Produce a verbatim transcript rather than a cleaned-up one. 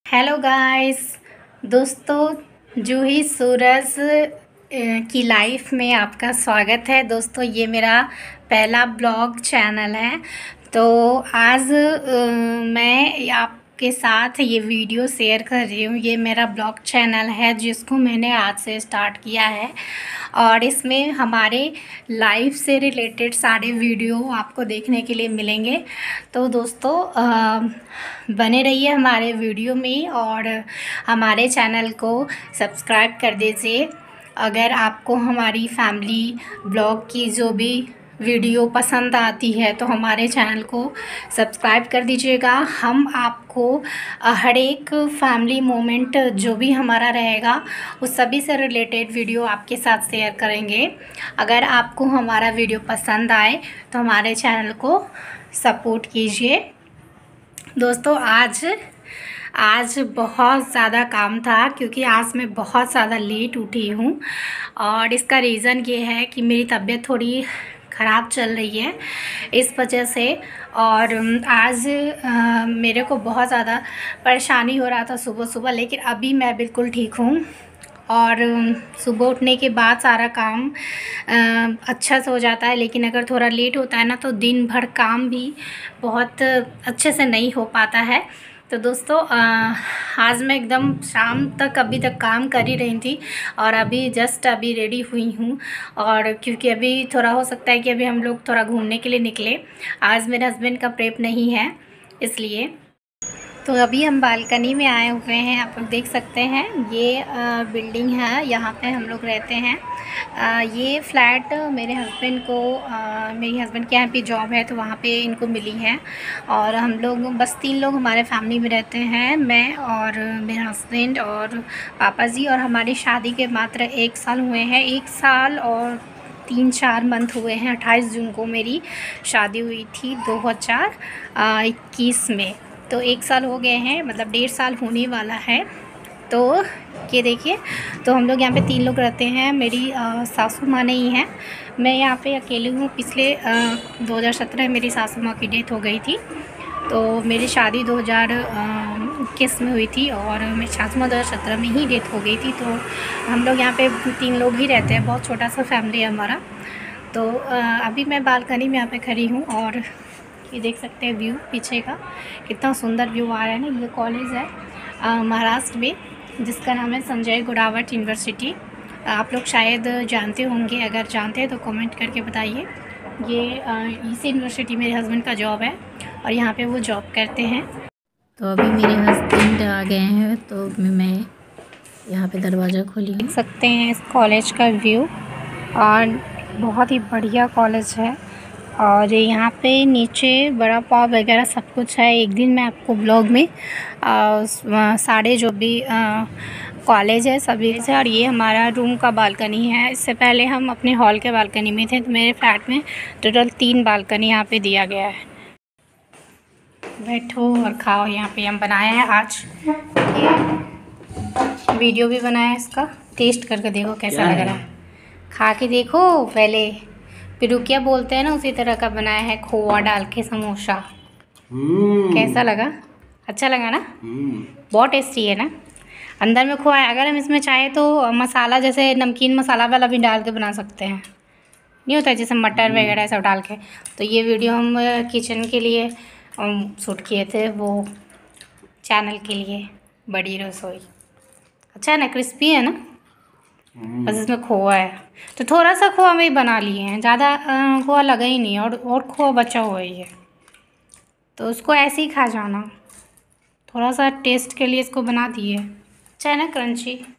Hello guys दोस्तों, जूही सूरज की life में आपका स्वागत है। दोस्तों ये मेरा पहला ब्लॉग चैनल है। तो आज मैं आपके साथ ये वीडियो शेयर कर रही हूँ। ये मेरा ब्लॉग चैनल है जिसको मैंने आज से स्टार्ट किया है और इसमें हमारे लाइफ से रिलेटेड सारे वीडियो आपको देखने के लिए मिलेंगे। तो दोस्तों आ, बने रहिए हमारे वीडियो में और हमारे चैनल को सब्सक्राइब कर दीजिए। अगर आपको हमारी फैमिली ब्लॉग की जो भी वीडियो पसंद आती है तो हमारे चैनल को सब्सक्राइब कर दीजिएगा। हम आपको हर एक फैमिली मोमेंट जो भी हमारा रहेगा उस सभी से रिलेटेड वीडियो आपके साथ शेयर करेंगे। अगर आपको हमारा वीडियो पसंद आए तो हमारे चैनल को सपोर्ट कीजिए। दोस्तों आज आज बहुत ज़्यादा काम था क्योंकि आज मैं बहुत ज़्यादा लेट उठी हूँ और इसका रीज़न ये है कि मेरी तबीयत थोड़ी ख़राब चल रही है इस वजह से। और आज आ, मेरे को बहुत ज़्यादा परेशानी हो रहा था सुबह सुबह, लेकिन अभी मैं बिल्कुल ठीक हूँ और सुबह उठने के बाद सारा काम आ, अच्छा से हो जाता है। लेकिन अगर थोड़ा लेट होता है ना तो दिन भर काम भी बहुत अच्छे से नहीं हो पाता है। तो दोस्तों आ, आज मैं एकदम शाम तक अभी तक काम कर ही रही थी और अभी जस्ट अभी रेडी हुई हूँ। और क्योंकि अभी थोड़ा हो सकता है कि अभी हम लोग थोड़ा घूमने के लिए निकले। आज मेरे हस्बैंड का प्रेप नहीं है इसलिए। तो अभी हम बालकनी में आए हुए हैं, आप लोग देख सकते हैं। ये आ, बिल्डिंग है, यहाँ पे हम लोग रहते हैं। आ, ये फ्लैट मेरे हस्बैंड को आ, मेरी हस्बैंड के यहाँ पे जॉब है तो वहाँ पे इनको मिली है। और हम लोग बस तीन लोग हमारे फैमिली में रहते हैं, मैं और मेरे हस्बैंड और पापा जी। और हमारी शादी के मात्र एक साल हुए हैं, एक साल और तीन चार मंथ हुए हैं। अट्ठाईस जून को मेरी शादी हुई थी दो हज़ार इक्कीस में। तो एक साल हो गए हैं, मतलब डेढ़ साल होने वाला है। तो ये देखिए, तो हम लोग यहाँ पे तीन लोग रहते हैं। मेरी आ, सासू माँ नहीं है, मैं यहाँ पे अकेली हूँ। पिछले दो हज़ार सत्रह मेरी सासू माँ की डेथ हो गई थी। तो मेरी शादी दो हज़ार इक्कीस में हुई थी और मेरी सासू माँ दो हज़ार सत्रह में ही डेथ हो गई थी। तो हम लोग यहाँ पे तीन लोग ही रहते हैं, बहुत छोटा सा फैमिली है हमारा। तो आ, अभी मैं बालकनी में यहाँ पे खड़ी हूँ और ये देख सकते हैं व्यू पीछे का, कितना सुंदर व्यू आ रहा है ना। ये कॉलेज है महाराष्ट्र में जिसका नाम है संजय गुड़ावट यूनिवर्सिटी। आप लोग शायद जानते होंगे, अगर जानते हैं तो कमेंट करके बताइए। ये इस यूनिवर्सिटी मेरे हस्बैंड का जॉब है और यहाँ पे वो जॉब करते हैं। तो अभी मेरे हस्बैंड आ गए हैं तो मैं यहाँ पे दरवाज़ा खोली हूँ। देख सकते हैं इस कॉलेज का व्यू और बहुत ही बढ़िया कॉलेज है। और यहाँ पे नीचे बड़ा पाव वगैरह सब कुछ है। एक दिन मैं आपको ब्लॉग में आ, सारे जो भी कॉलेज है सभी से। और ये हमारा रूम का बालकनी है। इससे पहले हम अपने हॉल के बालकनी में थे। तो मेरे फ्लैट में टोटल तीन बालकनी यहाँ पे दिया गया है। बैठो और खाओ। यहाँ पे हम बनाए हैं आज, ये वीडियो भी बनाया है इसका। टेस्ट करके देखो कैसा लग रहा है, खा के देखो पहले। पिरुकिया बोलते हैं ना, उसी तरह का बनाया है, खोआ डाल के समोसा। कैसा लगा? अच्छा लगा ना? बहुत टेस्टी है ना। अंदर में खोआ है। अगर हम इसमें चाहे तो मसाला जैसे नमकीन मसाला वाला भी डाल के बना सकते हैं, नहीं होता है जैसे मटर वगैरह सब डाल के। तो ये वीडियो हम किचन के लिए शूट किए थे, वो चैनल के लिए, बड़ी रसोई। अच्छा है ना, क्रिस्पी है ना। बस इसमें खोआ है तो थोड़ा सा खोआ में ही बना लिए हैं, ज़्यादा खोआ लगा ही नहीं और और खोआ बचा हुआ ही है। तो उसको ऐसे ही खा जाना, थोड़ा सा टेस्ट के लिए इसको बना दिए। अच्छा है ना, क्रंची।